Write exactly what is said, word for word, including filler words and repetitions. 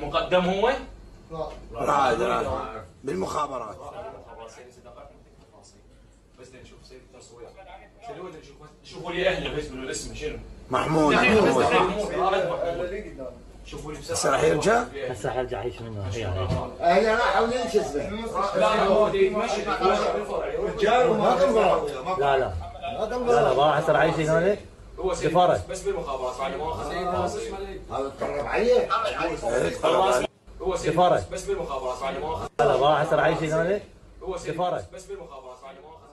مقدم هو؟ رائد رائد بالمخابرات. بس نشوف سيد التصوير. شوفوا لي اهله بس من الاسم شنو؟ محمود. شوفوا لي هسه راح يرجع؟ هسه راح يرجع يعيش منه هي هي راحوا ينشز به. لا هو يتمشى رجال وما تنظر. لا لا لا لا ما هسه راح يعيش هنا. هو سفارة بس بالمخابرات بعد ما اخذ هذا تقرب عليه. هو سفارة بس بالمخابرات بعد ما اخذ لا لا ما هسه راح يعيش هنا. هو سفارة بس بالمخابرات بعد ما اخذ